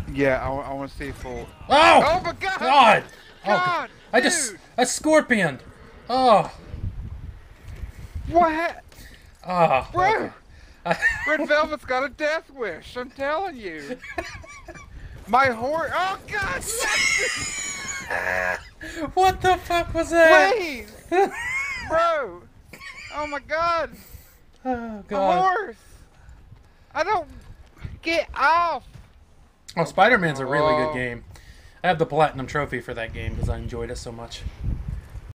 Yeah, I want to see full. Oh! Oh my God! God! Oh, God, I just... dude! A scorpion! Oh! What? Oh, okay. Bro! Red Velvet's got a death wish. I'm telling you. My horse. Oh God! What the fuck was that? Please, bro. Oh my God! Oh, A God. horse. I don't get off. Oh, Spider-Man's a really good Oh, game. I have the Platinum Trophy for that game because I enjoyed it so much.